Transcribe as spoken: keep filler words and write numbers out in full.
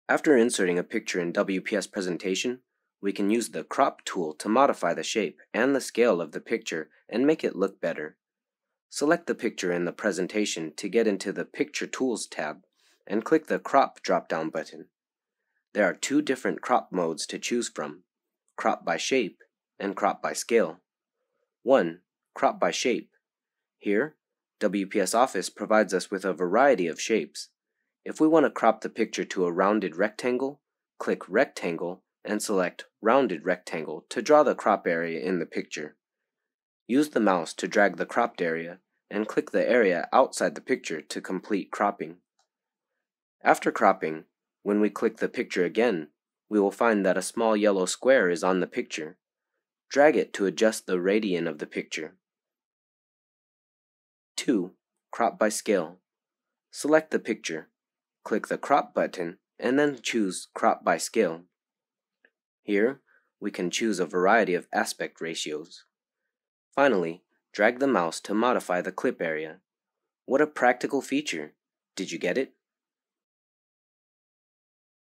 After inserting a picture in W P S Presentation, we can use the Crop tool to modify the shape and the scale of the picture and make it look better. Select the picture in the presentation to get into the Picture Tools tab and click the Crop drop-down button. There are two different crop modes to choose from: Crop by Shape and Crop by Scale. one. Crop by Shape. Here, W P S Office provides us with a variety of shapes. If we want to crop the picture to a rounded rectangle, click Rectangle and select Rounded Rectangle to draw the crop area in the picture. Use the mouse to drag the cropped area and click the area outside the picture to complete cropping. After cropping, when we click the picture again, we will find that a small yellow square is on the picture. Drag it to adjust the radian of the picture. two. Crop by Scale. Select the picture, click the Crop button, and then choose Crop by Scale. Here, we can choose a variety of aspect ratios. Finally, drag the mouse to modify the clip area. What a practical feature! Did you get it?